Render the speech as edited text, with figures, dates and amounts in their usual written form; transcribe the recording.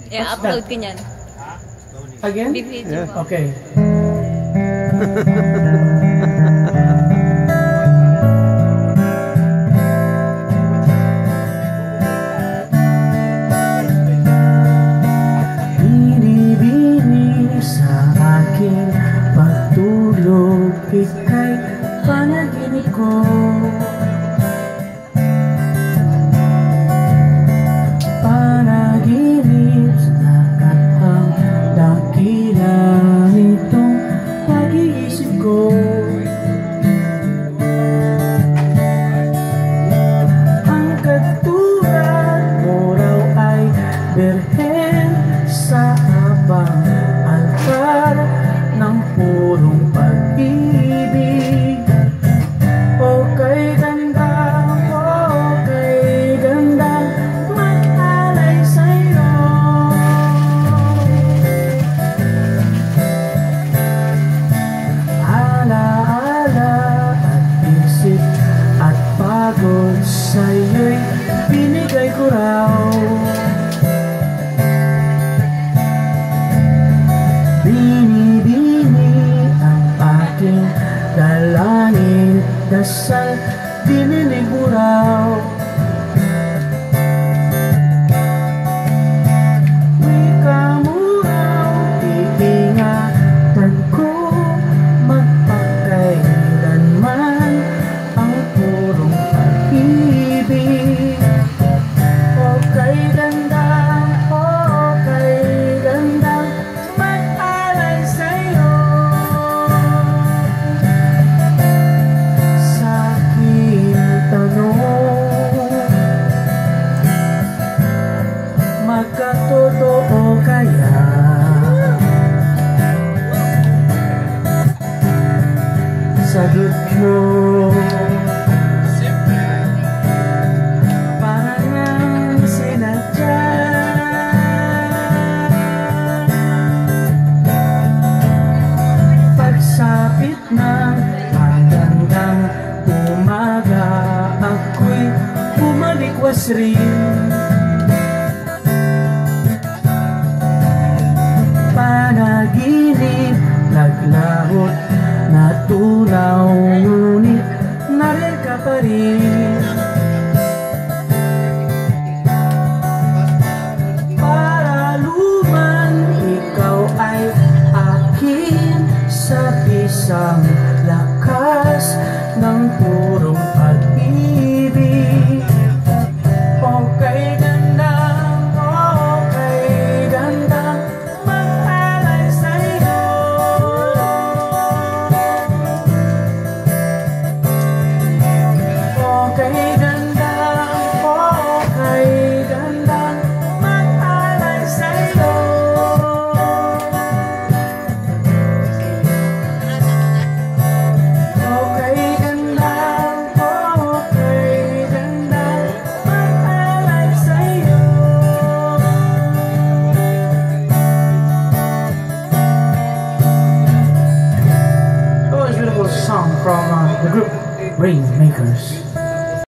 I-upload ko niyan. Again? Video. Okay. Bini-bini sa aking pagtulog, ika'y panaginip ko. Panaginip sa nakatang dakila nitong pag-iisip ko. Ang katulad mo raw ay birhen sa habang altar ng purong pag-ibig. O kay ganda, mag-alay sa'yo. Ala-ala at isip at pagod sa'yo'y binigay ko raw. Bini-bini ang aking dalangin, dasal dinilig mo raw. Wika mo raw, iingatan ko magpakailanman ang purong pag-ibig. O kay ganda, mag-alay sa'yo. Sa aking tanong, magkatotoo kaya? Sagot mo, parang nang sinadya. Pagsapit ng magandang umaga, ako'y bumalikwas rin. Panaginip, naglahot na tunaw, ngunit narin ka pa rin. Para luman, ikaw ay akin sa isang lakas ng purong pag-ibig. O kay ganda, mag-alay sa'yo. O kay ganda, mag-alay sa'yo. Song from the group Rainmakers.